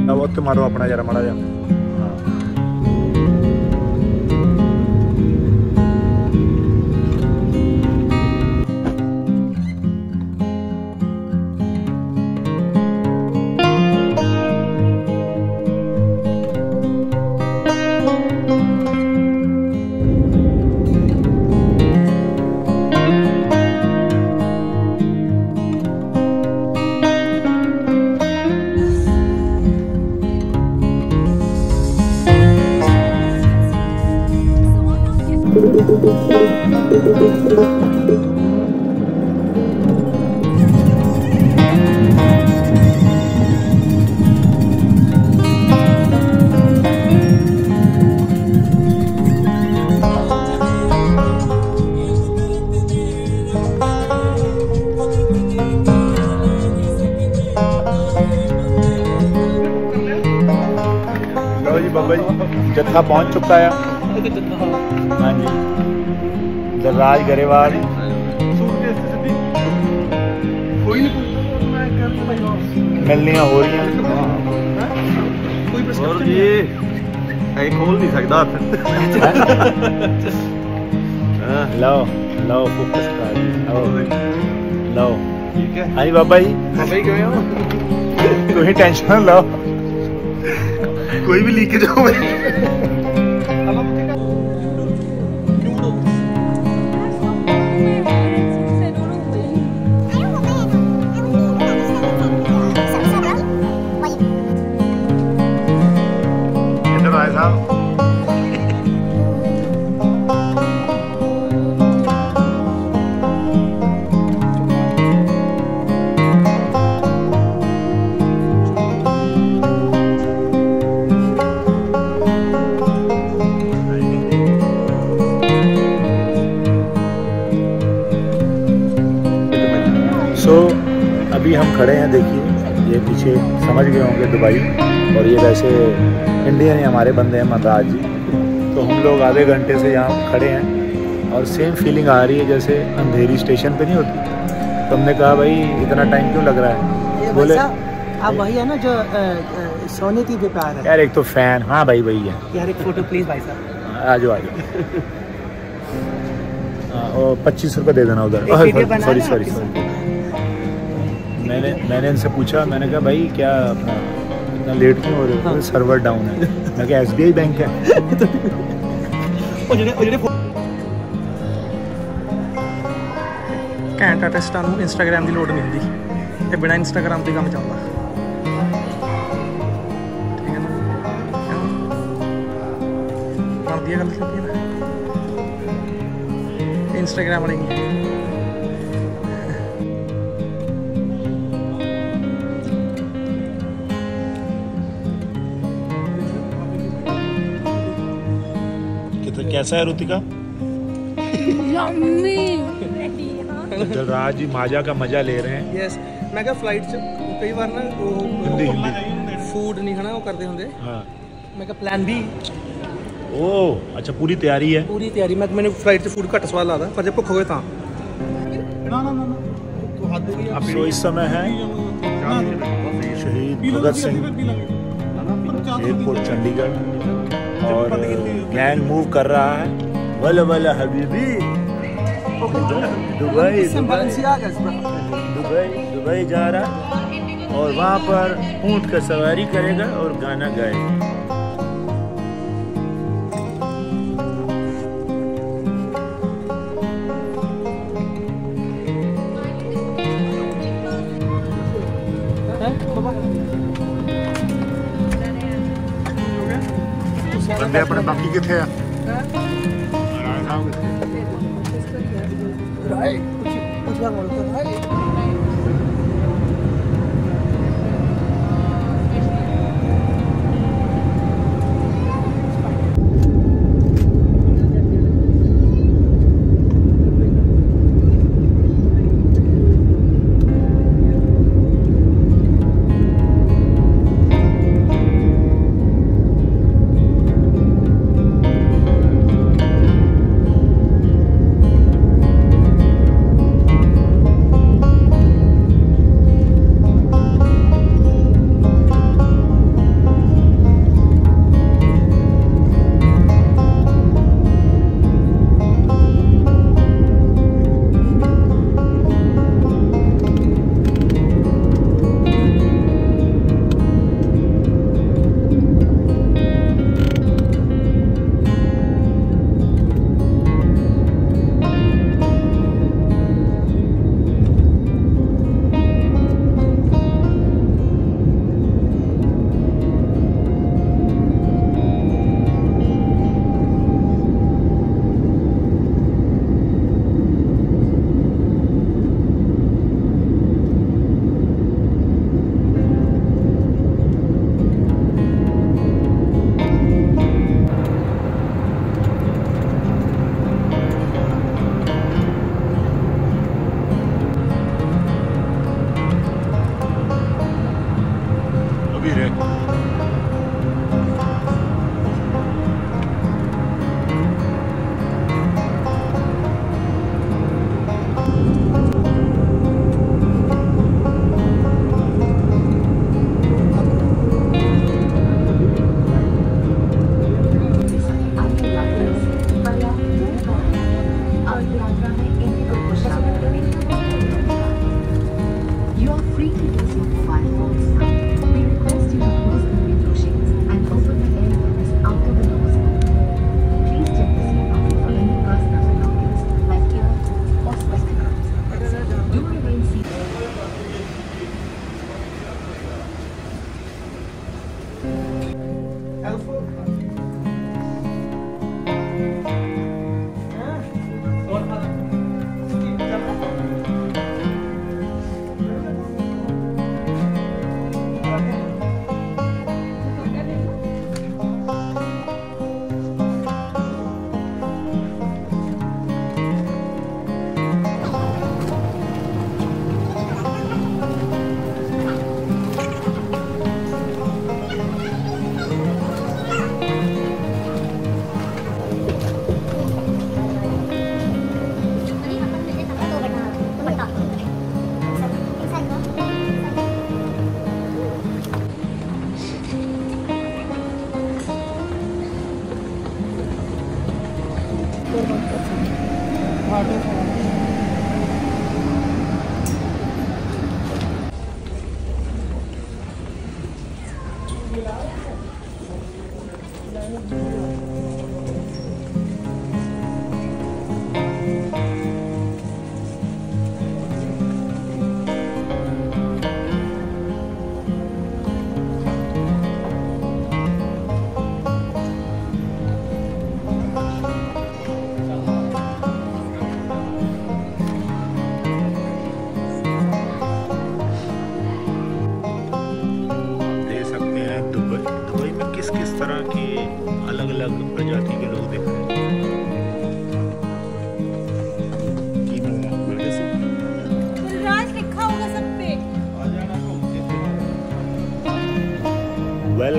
वो मारो अपना जरा माड़ा जा। बाबा जी जत्था पहुंच चुका है। हाँ जी, दलराज गरेवाल मिलनियां हो रही हैं। और जी खोल नहीं सकता। लो लो फोकस कर लो। हाँ जी बाबा जी, तुम टेंशन लो, कोई भी लीक जाओ। इधर आए साहब। अभी हम खड़े हैं, देखिए ये पीछे समझ गए होंगे दुबई, और ये वैसे इंडियन ही हमारे बंदे हैं मनराज जी। तो हम लोग आधे घंटे से यहाँ खड़े हैं और सेम फीलिंग आ रही है जैसे अंधेरी स्टेशन पे नहीं होती। तो हमने कहा भाई इतना टाइम क्यों लग रहा है। बोले आप वही है ना जो सोने की व्यापार है। यार एक तो फैन, हाँ भाई वही है यार, एक फोटो प्लीज भाई साहब। आ जाओ 25 रुपये दे देना उधर। सॉरी मैंने इनसे पूछा, मैंने कहा भाई क्या अपना इतना लेट क्यों हो रहे हो। सर्वर डाउन है। मैं कहा SBI बैंक है। घंटा टेस्टां नूं इंस्टाग्राम की लोड़ नहीं होती, ये बिना इंस्टाग्राम के काम चलता। ठीक है ना, बनती है गल ना इंस्टाग्राम वाले नहीं। कैसा है रुतिका? दलराज जी माजा का मजा ले रहे हैं। यस, मैं क्या फ्लाइट से कई बार ना वो फूड नहीं खाना वो करते होंगे। हाँ, मैं क्या प्लान भी। ओह अच्छा, पूरी तैयारी है। पूरी तैयारी। मैंने फ्लाइट से फूड घट स्वाद लाता, पर जब भुख होए था। तो इस समय है शहीद भगत सिंह एयरपोर्ट चंडीगढ़, और गैंग मूव कर रहा है। वल वल हबीबी, दुबई दुबई जा रहा, और वहाँ पर ऊँट का सवारी करेगा और गाना गाएगा। बंदे अपने बाकी किथे आ?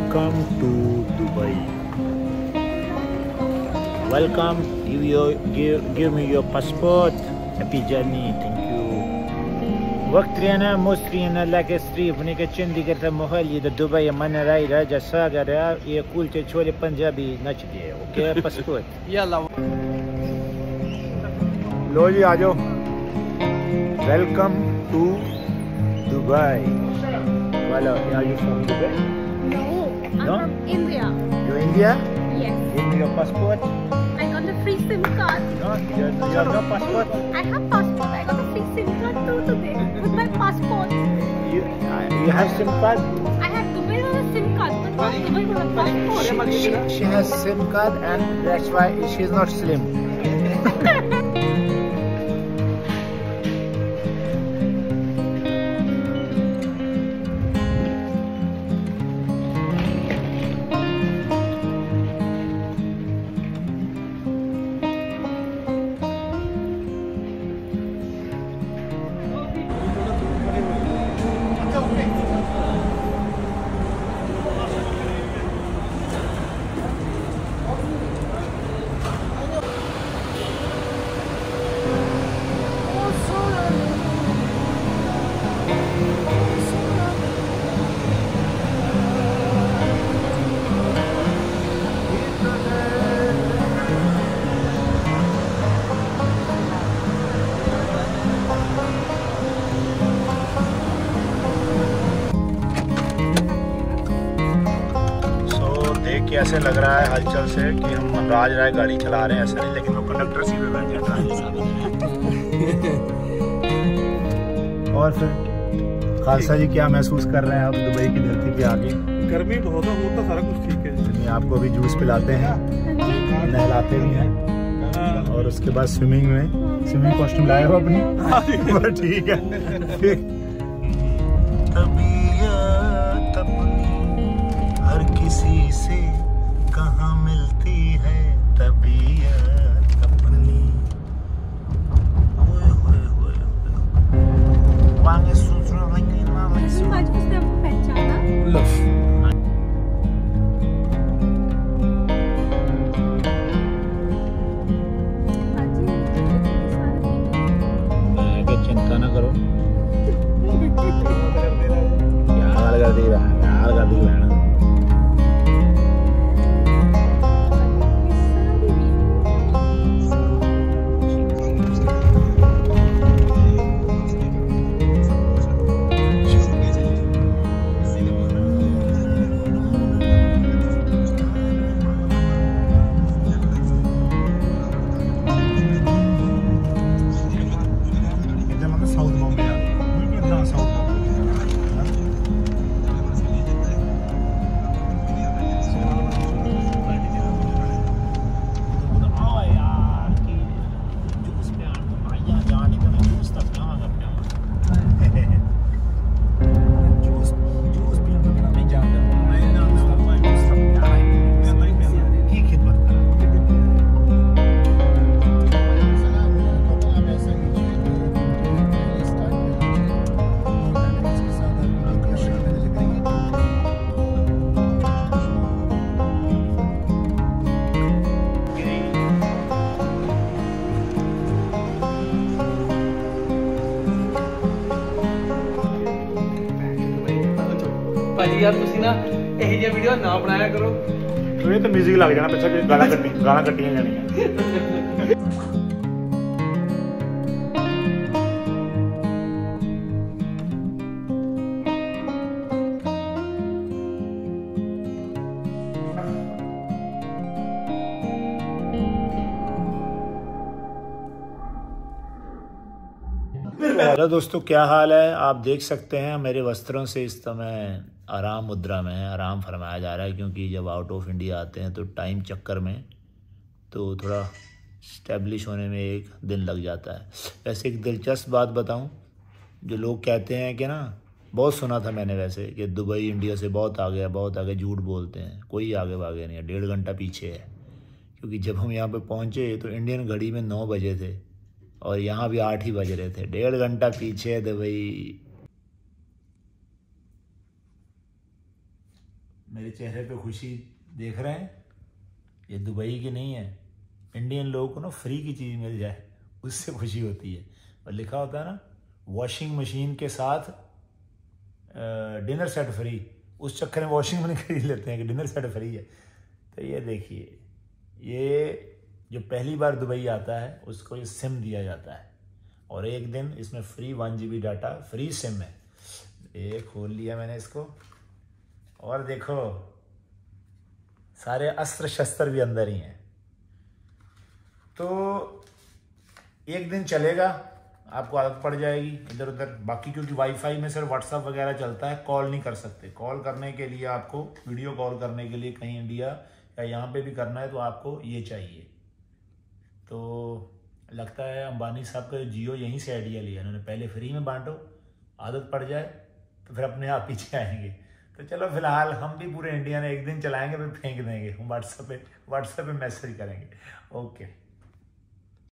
Welcome to Dubai. Welcome. Give me your passport. Happy journey. Thank you. وقت رينا مصرينا لك ستريف نيك چندی کرتا محل ये दुबई मन राई राजा सागर ये कुलचे छोले पंजाबी नच दिए ओके पासपोर्ट ਯਾਲਾ लो जी आ जाओ वेलकम टू दुबई वाला are you from Dubai No, I'm No? from India. You India Yes. Give me your passport I got a free SIM card. No you have no passport I have passport. I got a free SIM card too today with my passport. you have SIM card I have Dubai on a SIM card, but not Dubai on a passport. she has SIM card and that's why she is not slim कि ऐसे लग रहा है हलचल से कि हम राज राय गाड़ी चला रहे हैं, ऐसा नहीं, लेकिन वो कंडक्टर सीट पे बैठे हैं और फिर खालसा जी क्या महसूस कर रहे हैं अब दुबई की धरती पे आके? गर्मी बहुत है, वो तो सारा कुछ ठीक है। चलिए आपको अभी जूस पिलाते हैं, नहलाते भी हैं और उसके बाद स्विमिंग कॉस्ट्यूम लाए हो अपनी? ठीक है। तबीयत अपनी हर किसी से कहाँ मिलती है, तबीयत अपनी वांगे सूत्रों लगी ना लगी आज उसने आपको पहचाना? चिंता ना करो यार कर दी बहन। ਭਾਜੀ ਯਾਰ ਤੁਸੀਂ ਨਾ ਇਹੋ ਜਿਹੀ ਵੀਡੀਓ ਨਾ ਬਣਾਇਆ ਕਰੋ। ਇਹ ਤਾਂ 뮤직 ਲੱਗ ਜਾਣਾ ਪਿੱਛੇ, ਗਾਲਾਂ ਕੱਟੀਆਂ ਜਾਣੀਆਂ। हेलो दोस्तों, क्या हाल है? आप देख सकते हैं मेरे वस्त्रों से इस समय आराम मुद्रा में है, आराम फरमाया जा रहा है, क्योंकि जब आउट ऑफ इंडिया आते हैं तो टाइम चक्कर में तो थोड़ा स्टैब्लिश होने में एक दिन लग जाता है। वैसे एक दिलचस्प बात बताऊं, जो लोग कहते हैं कि ना, बहुत सुना था मैंने वैसे कि दुबई इंडिया से बहुत आगे, झूठ बोलते हैं, कोई आगे भागे नहीं है, 1.5 घंटा पीछे है। क्योंकि जब हम यहाँ पे पहुँचे तो इंडियन घड़ी में 9 बजे थे और यहाँ भी 8 ही बज रहे थे, 1.5 घंटा पीछे दुबई। मेरे चेहरे पे खुशी देख रहे हैं, ये दुबई की नहीं है। इंडियन लोगों को ना फ्री की चीज़ मिल जाए उससे खुशी होती है। और लिखा होता है ना वॉशिंग मशीन के साथ डिनर सेट फ्री, उस चक्कर में वॉशिंग मशीन खरीद लेते हैं कि डिनर सेट फ्री है। तो ये देखिए, ये जो पहली बार दुबई आता है उसको ये सिम दिया जाता है और एक दिन इसमें free 1 GB data free SIM है। ये खोल लिया मैंने इसको और देखो सारे अस्त्र शस्त्र भी अंदर ही हैं। तो एक दिन चलेगा, आपको आदत पड़ जाएगी इधर उधर। बाकी क्योंकि वाईफाई में सिर्फ व्हाट्सअप वगैरह चलता है, कॉल नहीं कर सकते। कॉल करने के लिए आपको, वीडियो कॉल करने के लिए कहीं इंडिया या यहाँ पे भी करना है तो आपको ये चाहिए। तो लगता है अंबानी साहब का जियो यहीं से आइडिया लिया इन्होंने, पहले फ्री में बांटो, आदत पड़ जाए तो फिर अपने आप पीछे आएंगे। तो चलो फिलहाल हम भी पूरे इंडिया ने एक दिन चलाएंगे फिर फेंक देंगे, हम व्हाट्सएप पे मैसेज करेंगे। ओके।